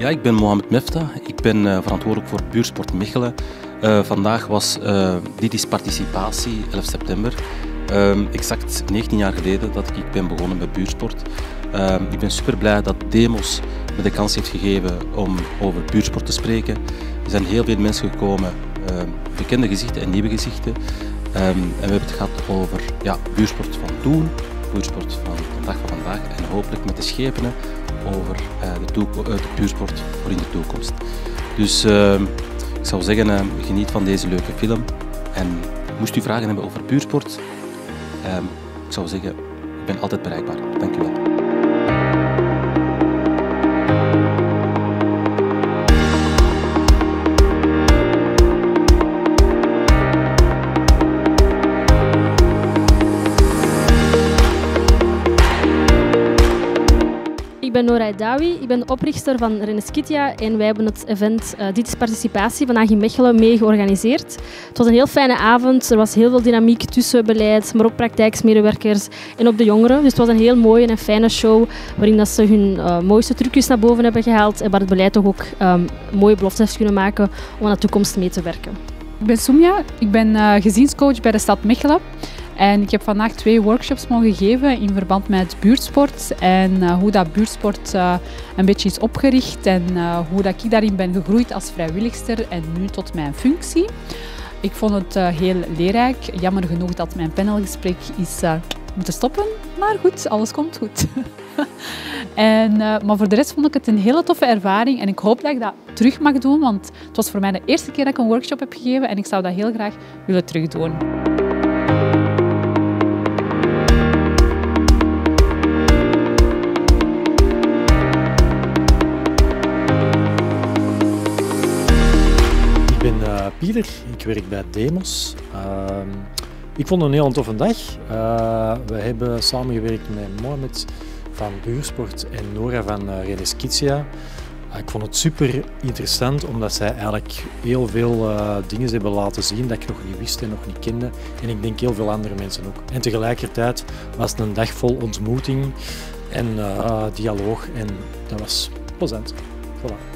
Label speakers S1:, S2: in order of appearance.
S1: ik ben Mohamed Mefta. Ik ben verantwoordelijk voor Buurtsport Mechelen. Vandaag was Didi's participatie, 11 september. Exact 19 jaar geleden dat ik ben begonnen met buurtsport. Ik ben super blij dat Demos me de kans heeft gegeven om over buurtsport te spreken. Er zijn heel veel mensen gekomen, bekende gezichten en nieuwe gezichten. En we hebben het gehad over buurtsport van toen, buurtsport van de dag van vandaag en hopelijk met de schepenen over de buurtsport voor in de toekomst. Dus ik zou zeggen, geniet van deze leuke film. En moest u vragen hebben over buurtsport, ik zou zeggen, ik ben altijd bereikbaar. Dank u wel.
S2: Ik ben Nora Edawi, ik ben de oprichter van Reneskitja en wij hebben het event Didi's participatie vandaag in Mechelen mee georganiseerd. Het was een heel fijne avond, er was heel veel dynamiek tussen beleid, maar ook praktijksmedewerkers en ook de jongeren. Dus het was een heel mooie en fijne show waarin dat ze hun mooiste trucjes naar boven hebben gehaald en waar het beleid toch ook mooie beloftes heeft kunnen maken om aan de toekomst mee te werken.
S3: Ik ben Soumya, ik ben gezinscoach bij de stad Mechelen. En ik heb vandaag 2 workshops mogen geven in verband met buurtsport en hoe dat buurtsport een beetje is opgericht en hoe dat ik daarin ben gegroeid als vrijwilligster en nu tot mijn functie. Ik vond het heel leerrijk. Jammer genoeg dat mijn panelgesprek is moeten stoppen, maar goed, alles komt goed. Maar voor de rest vond ik het een hele toffe ervaring en ik hoop dat ik dat terug mag doen, want het was voor mij de eerste keer dat ik een workshop heb gegeven en ik zou dat heel graag willen terugdoen.
S4: Ik ben Pieter, ik werk bij Demos. Ik vond het een heel toffe dag. We hebben samengewerkt met Mohamed van Buurtsport en Nora van Reneskitja. Ik vond het super interessant omdat zij eigenlijk heel veel dingen hebben laten zien dat ik nog niet wist en nog niet kende. En ik denk heel veel andere mensen ook. En tegelijkertijd was het een dag vol ontmoeting en dialoog en dat was plezant. Voilà.